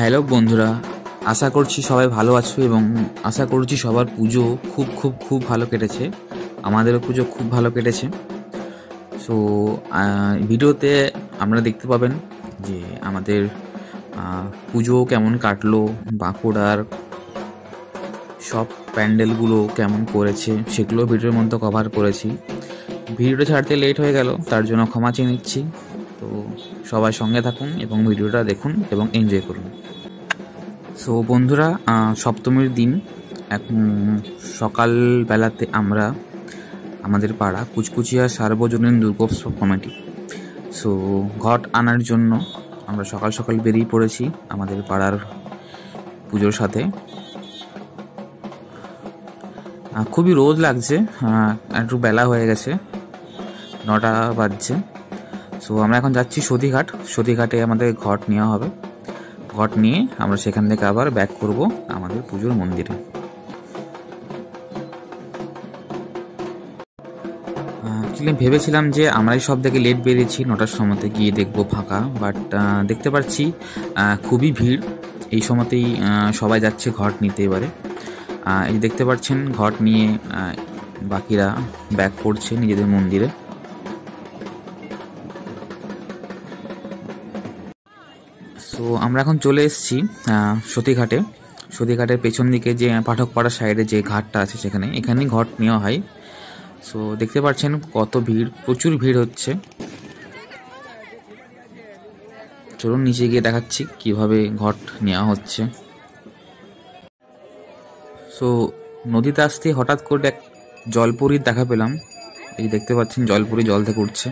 Hello বন্ধুরা, আশা করছি সবাই ভালো আছো এবং আশা করছি সবার পুজো খুব ভালো কেটেছে। আমাদেরও পুজো খুব ভালো কেটেছে। সো ভিডিওতে আপনারা দেখতে পাবেন যে আমাদের পুজো কেমন কাটলো, বাঁকুড়ার সব প্যান্ডেলগুলো কেমন করেছে সেগুলো ভিডিওর মধ্যে কভার করেছি। ভিডিওটা ছাড়তে লেট হয়ে গেল, তার জন্য ক্ষমা চেয়ে নিচ্ছি। তো সবাই সঙ্গে থাকুন এবং ভিডিওটা দেখুন এবং এনজয় করুন। সো বন্ধুরা, সপ্তমীর দিন সকালবেলাতে আমরা আমাদের পাড়া কুচকুচিয়া সার্বজনীন দুর্গোৎসব কমিটি ঘট আনার জন্য আমরা সকাল সকাল বেরিয়ে পড়েছি আমাদের পাড়ার পুজোর সাথে। খুবই রোদ লাগছে, একটু বেলা হয়ে গেছে, 9টা বাজছে। সো আমরা এখন যাচ্ছি সতীঘাটে আমাদের ঘট নেওয়া হবে। ঘট নিয়ে আমরা সেখান থেকে আবার ব্যাক করব আমাদের পুজোর মন্দিরে। ভেবেছিলাম যে আমরাই সব থেকে লেট বেরিয়েছি, 9টার সময়তে গিয়ে দেখবো ফাঁকা, বাট দেখতে পাচ্ছি খুবই ভিড়। এই সময়তেই সবাই যাচ্ছে ঘট নিতে। এবারে এই দেখতে পাচ্ছেন ঘট নিয়ে বাকিরা ব্যাক করছে নিজেদের মন্দিরে। সো আমরা এখন চলে এসেছি সতীঘাটের পেছন দিকে যে পাঠকপাড়া সাইডে যে ঘাটটা আছে এখানেই ঘট নেওয়া হয়। সো দেখতে পাচ্ছেন কত ভিড়, প্রচুর ভিড় হচ্ছে। চলুন নিচে গিয়ে দেখাচ্ছি কিভাবে ঘট নেওয়া হচ্ছে। সো নদীতে আসতে হঠাৎ করে এক জলপরীর দেখা পেলাম। এই দেখতে পাচ্ছেন জলপরী জল থেকে উঠছে।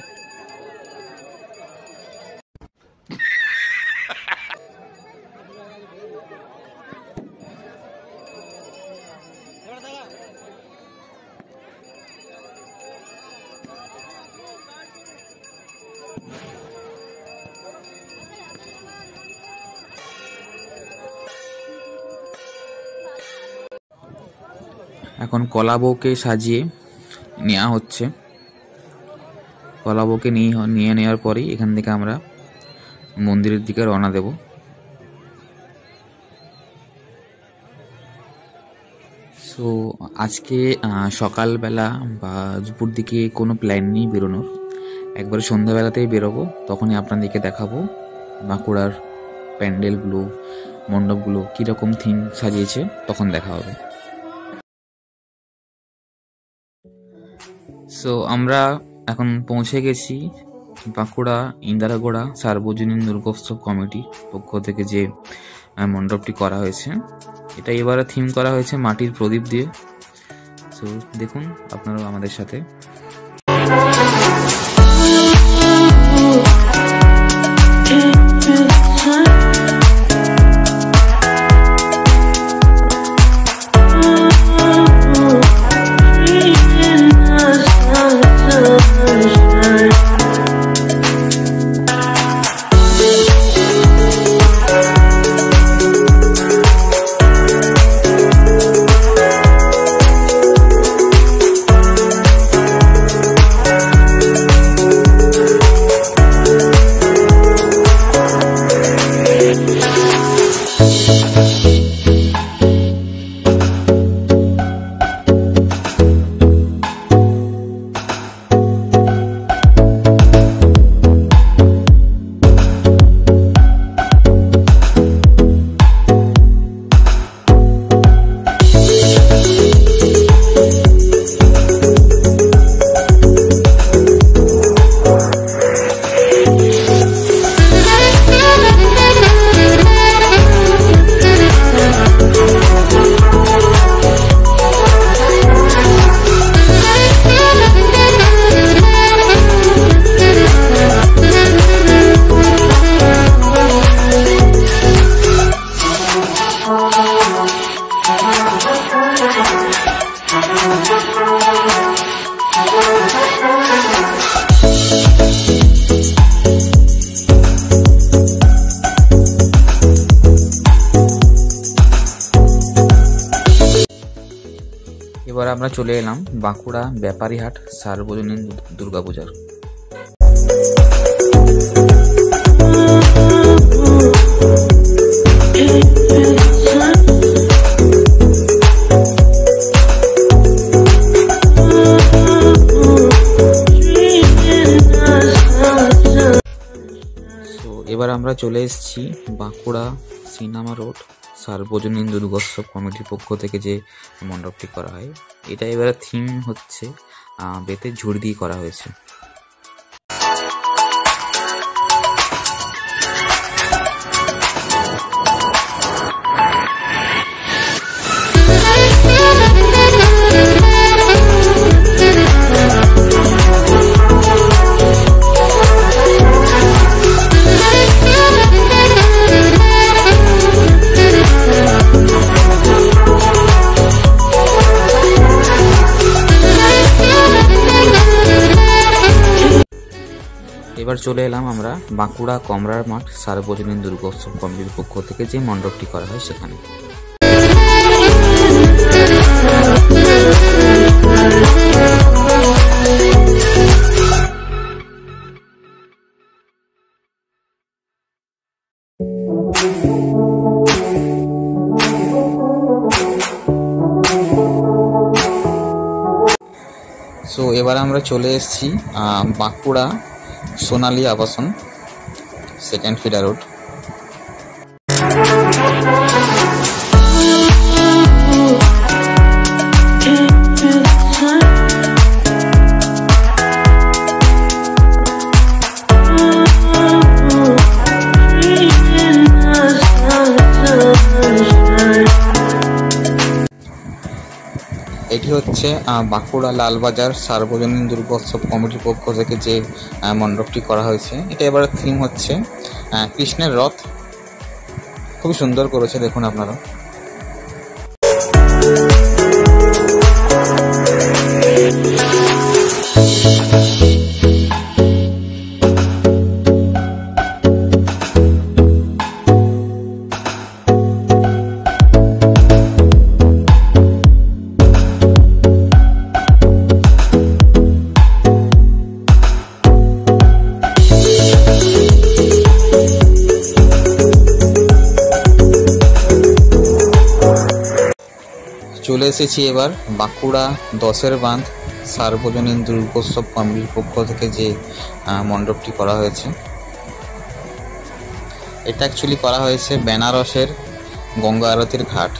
এখন কলা বউকে সাজিয়ে নেওয়া হচ্ছে। কলা বউকে নিয়ে নেওয়ার পরেই এখান থেকে আমরা মন্দিরের দিকে রওনা দেব। সো আজকে সকালবেলা বা দুপুর দিকে কোনো প্ল্যান নেই বেরোনোর, একবারে সন্ধ্যাবেলাতেই বেরোবো। তখনই আপনাদেরকে দেখাবো বাঁকুড়ার প্যান্ডেলগুলো, মণ্ডপগুলো কীরকম থিম সাজিয়েছে, তখন দেখা হবে। সো আমরা এখন পৌঁছে গেছি বাঁকুড়া ইন্দারাগোড়া সার্বজনীন দুর্গোৎসব কমিটির পক্ষ থেকে যে মণ্ডপটি করা হয়েছে। এটা এবারে থিম করা হয়েছে মাটির প্রদীপ দিয়ে। সো দেখুন আপনারাও আমাদের সাথে। এবার আমরা চলে এলাম বাঁকুড়া ব্যাপারীহাট সার্বজনীন দুর্গাপূজার। আমরা চলে এসেছি বাঁকুড়া সিনেমা রোড সার্বজনীন দুর্গোৎসব কমিটির পক্ষ থেকে যে মণ্ডপটি করা হয়, এটা এবারে থিম হচ্ছে বেতের ঝুড়ি দিয়ে করা হয়েছে। এবার চলে এলাম আমরা বাঁকুড়া কমরার মাঠ সার্বজনীন দুর্গোৎসব কমিটির পক্ষ থেকে যে মণ্ডপটি করা হয় সেখানে। সো এবার আমরা চলে এসেছি বাঁকুড়া সোনালী আবাসন সেকেন্ড ফিডা রোড। এটি হচ্ছে বাঁকুড়া লালবাজার সার্বজনীন দুর্গোৎসব কমিটির পক্ষ থেকে যে মণ্ডপটি করা হয়েছে। এটা এবার থিম হচ্ছে কৃষ্ণের রথ। খুবই সুন্দর করেছে, দেখুন আপনারা। চলে এসেছি এবার বাঁকুড়া 10-এর বাঁধ সার্বজনীন দুর্গোৎসব কমিটির পক্ষ থেকে যে মণ্ডপটি করা হয়েছে। এটা অ্যাকচুয়ালি করা হয়েছে বেনারসের গঙ্গা আরতির ঘাট।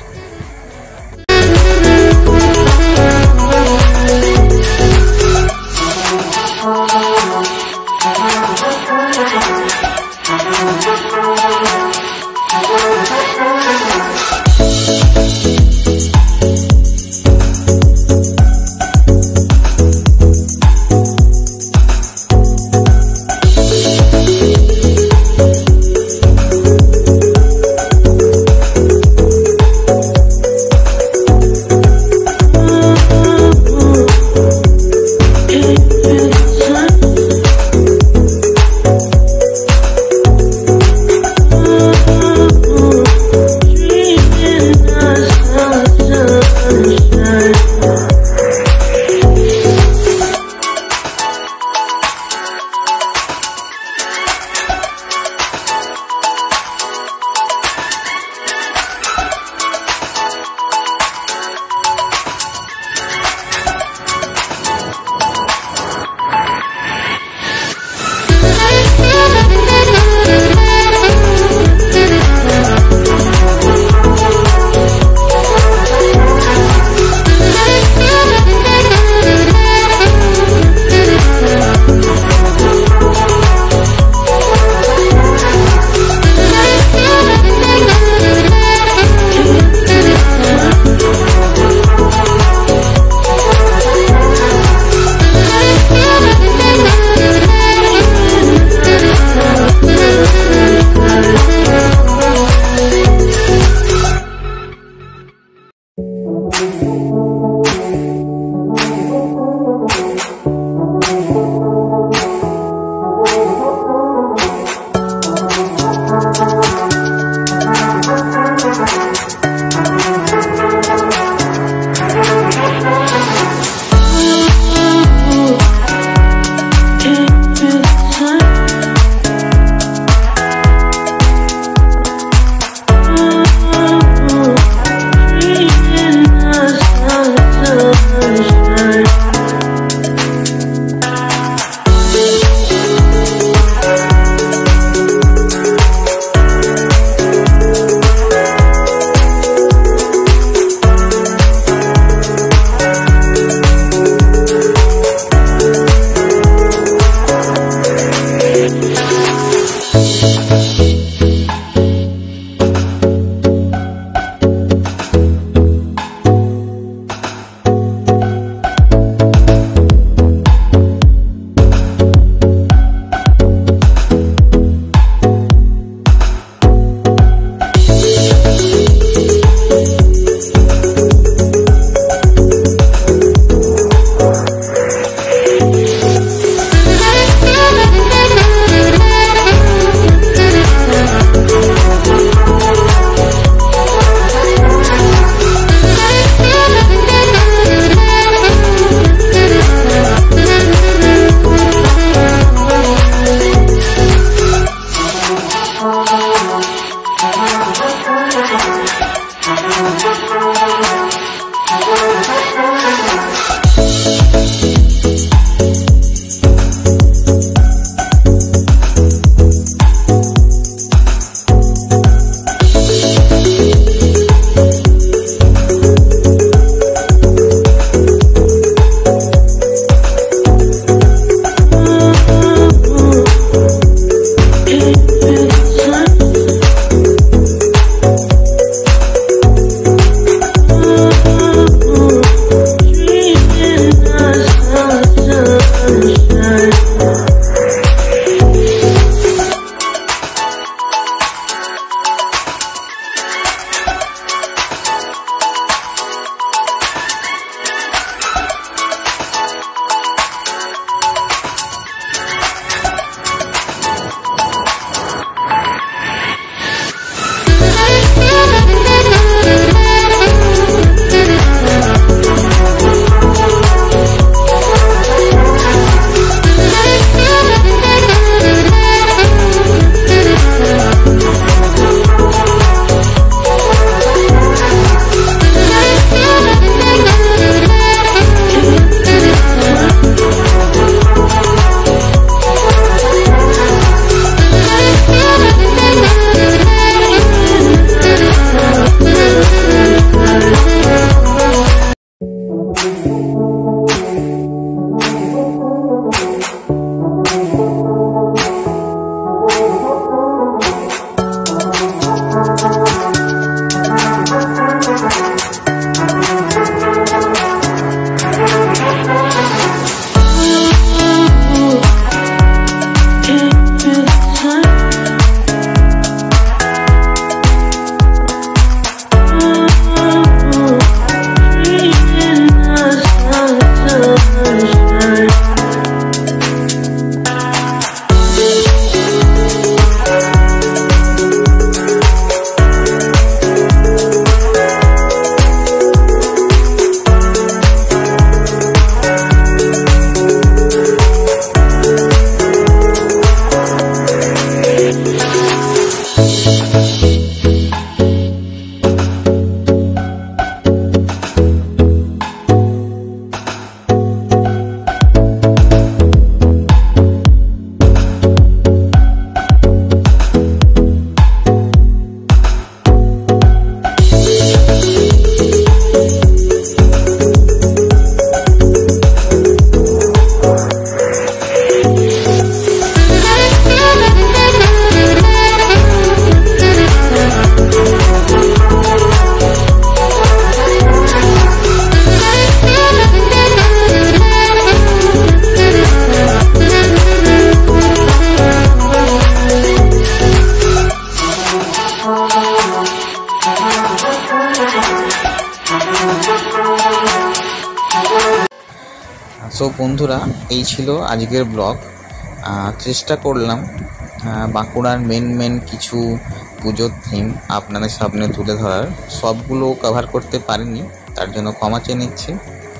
সো বন্ধুরা, এই ছিল আজকের ব্লগ। চেষ্টা করলাম বাঁকুড়ার মেন কিছু পুজোর থিম আপনাদের সামনে তুলে ধরার। সবগুলো কভার করতে পারিনি, তার জন্য ক্ষমা চেয়ে নিচ্ছি।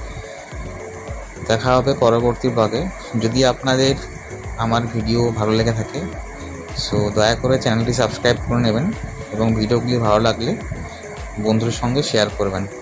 দেখা হবে পরবর্তী ব্লগে। যদি আপনাদের আমার ভিডিও ভালো লেগে থাকে সো দয়া করে চ্যানেলটি সাবস্ক্রাইব করে নেবেন এবং ভিডিওগুলি ভালো লাগলে বন্ধুদের সঙ্গে শেয়ার করবেন।